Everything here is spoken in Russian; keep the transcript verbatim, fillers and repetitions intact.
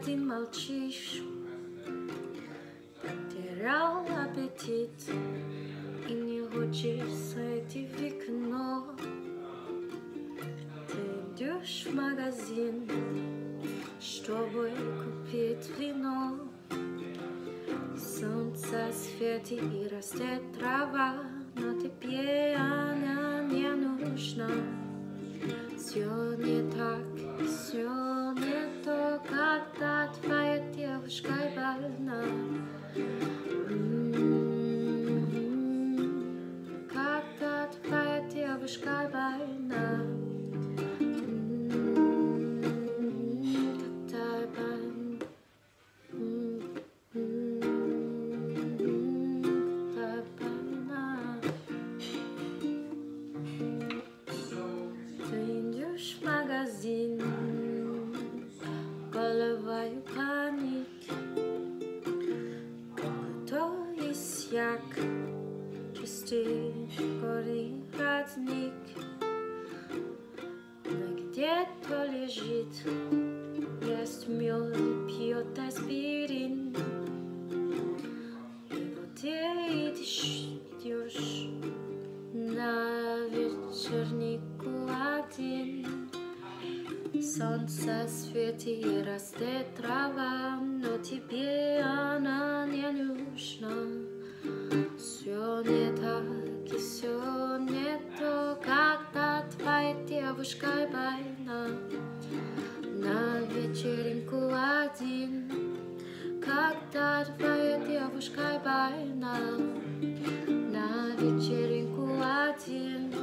ты молчишь, потерял аппетит и не хочешь зайти в окно. Ты идешь в магазин, чтобы купить вино. Солнце светит и растет трава, но тебе она не нужна. Все не так, все не то, когда твоя девушка больна. Когда твоя девушка больна. Когда больна. В магазин, головою паник, кто иссяк, чистый горный родник, но где-то лежит, ест мед и пьет аспирин. И вот ты идешь, идешь на вечернику один. Солнце светит и растет трава, но тебе она не нужна. Все не так и все не то, когда твоя девушка больна. На вечеринку один, когда твоя девушка больна. На вечеринку один.